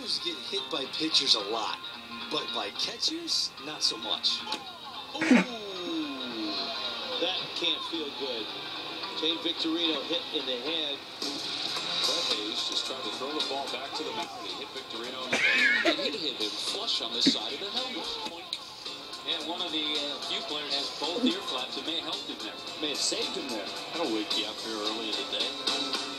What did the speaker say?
Hitters get hit by pitchers a lot, but by catchers, not so much. Ooh, that can't feel good. Shane Victorino hit in the head. Hayes just tried to throw the ball back to the mound. He hit Victorino in the head, and he hit him flush on the side of the helmet. And one of the few players has both ear flaps. It may have helped him there. May have saved him there. That'll wake you up here early in the day.